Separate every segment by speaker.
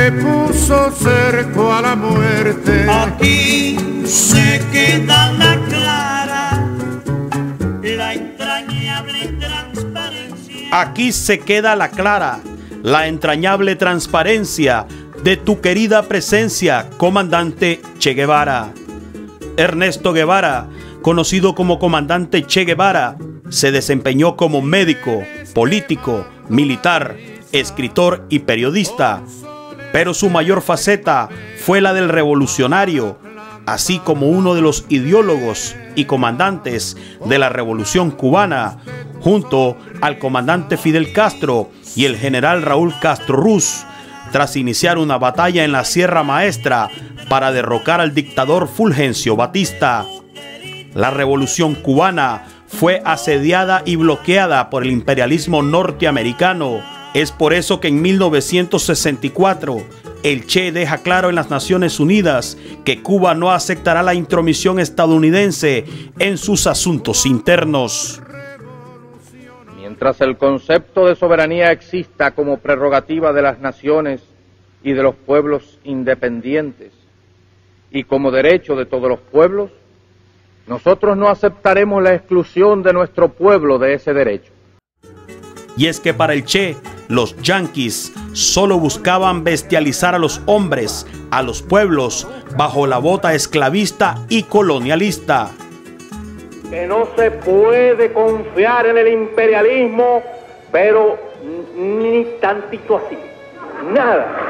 Speaker 1: le puso cerco a la muerte.
Speaker 2: Aquí se queda la clara, la entrañable transparencia.
Speaker 3: Aquí se queda la clara, la entrañable transparencia de tu querida presencia, comandante Che Guevara. Ernesto Guevara, conocido como comandante Che Guevara, se desempeñó como médico, político, militar, escritor y periodista, pero su mayor faceta fue la del revolucionario, así como uno de los ideólogos y comandantes de la Revolución Cubana, junto al comandante Fidel Castro y el general Raúl Castro Ruz, tras iniciar una batalla en la Sierra Maestra para derrocar al dictador Fulgencio Batista. La Revolución Cubana fue asediada y bloqueada por el imperialismo norteamericano. Es por eso que en 1964 el Che deja claro en las Naciones Unidas que Cuba no aceptará la intromisión estadounidense en sus asuntos internos.
Speaker 4: Mientras el concepto de soberanía exista como prerrogativa de las naciones y de los pueblos independientes y como derecho de todos los pueblos, nosotros no aceptaremos la exclusión de nuestro pueblo de ese derecho.
Speaker 3: Y es que para el Che, los yanquis solo buscaban bestializar a los hombres, a los pueblos, bajo la bota esclavista y colonialista.
Speaker 4: Que no se puede confiar en el imperialismo, pero ni tantito así, nada.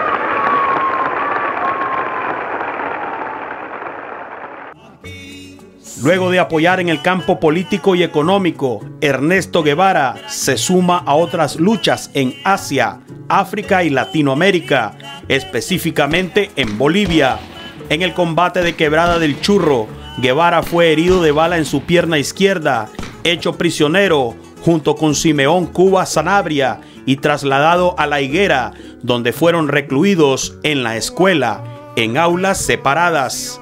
Speaker 3: Luego de apoyar en el campo político y económico, Ernesto Guevara se suma a otras luchas en Asia, África y Latinoamérica, específicamente en Bolivia. En el combate de Quebrada del Churro, Guevara fue herido de bala en su pierna izquierda, hecho prisionero junto con Simeón Cuba Sanabria y trasladado a La Higuera, donde fueron recluidos en la escuela, en aulas separadas.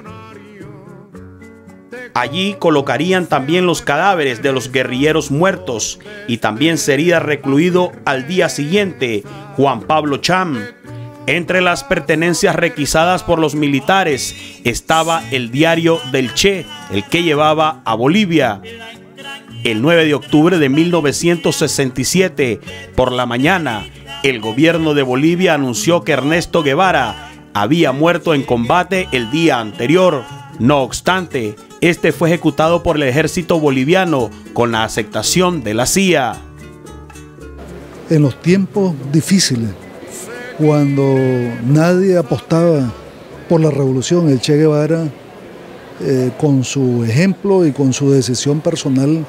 Speaker 3: Allí colocarían también los cadáveres de los guerrilleros muertos y también sería recluido al día siguiente Juan Pablo Cham. Entre las pertenencias requisadas por los militares estaba el diario del Che, el que llevaba a Bolivia. El 9 de octubre de 1967, por la mañana, el gobierno de Bolivia anunció que Ernesto Guevara había muerto en combate el día anterior. No obstante, este fue ejecutado por el ejército boliviano con la aceptación de la CIA.
Speaker 5: En los tiempos difíciles, cuando nadie apostaba por la revolución, el Che Guevara, con su ejemplo y con su decisión personal,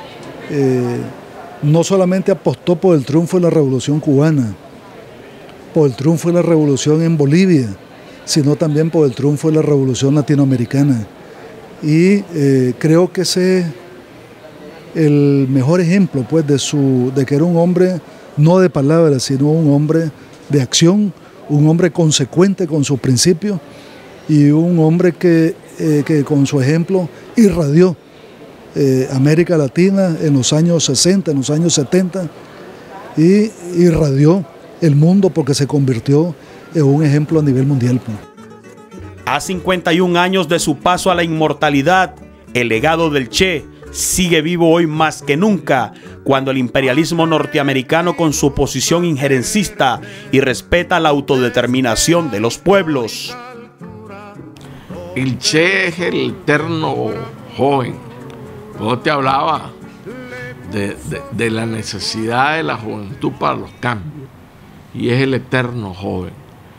Speaker 5: no solamente apostó por el triunfo de la revolución cubana, por el triunfo de la revolución en Bolivia, sino también por el triunfo de la revolución latinoamericana. Y creo que ese es el mejor ejemplo, pues, de que era un hombre no de palabras, sino un hombre de acción, un hombre consecuente con sus principios y un hombre que con su ejemplo irradió América Latina en los años 60, en los años 70 y irradió el mundo porque se convirtió en un ejemplo a nivel mundial.
Speaker 3: A 51 años de su paso a la inmortalidad, el legado del Che sigue vivo hoy más que nunca, cuando el imperialismo norteamericano, con su posición injerencista y respeta la autodeterminación de los pueblos.
Speaker 6: El Che es el eterno joven. Yo te hablaba de la necesidad de la juventud para los cambios, y es el eterno joven.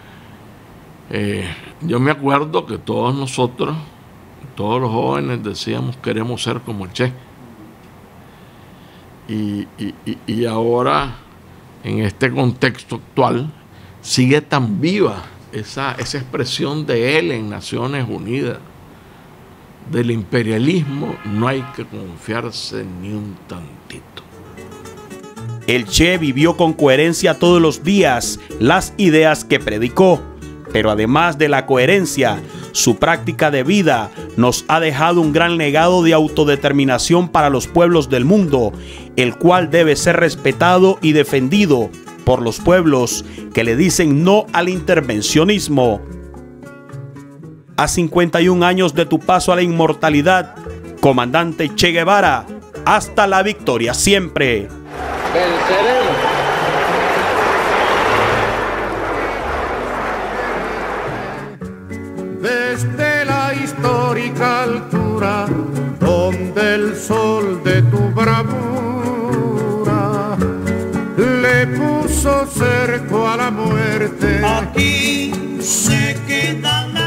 Speaker 6: Yo me acuerdo que todos nosotros, todos los jóvenes, decíamos queremos ser como el Che. Y ahora, en este contexto actual, sigue tan viva esa expresión de él en Naciones Unidas. Del imperialismo no hay que confiarse ni un tantito.
Speaker 3: El Che vivió con coherencia todos los días las ideas que predicó, pero además de la coherencia, su práctica de vida nos ha dejado un gran legado de autodeterminación para los pueblos del mundo, el cual debe ser respetado y defendido por los pueblos que le dicen no al intervencionismo. A 51 años de tu paso a la inmortalidad, comandante Che Guevara, hasta la victoria siempre.
Speaker 4: Venceremos.
Speaker 1: Desde la histórica altura, donde el sol de tu bravura le puso cerco a la muerte.
Speaker 2: Aquí se queda la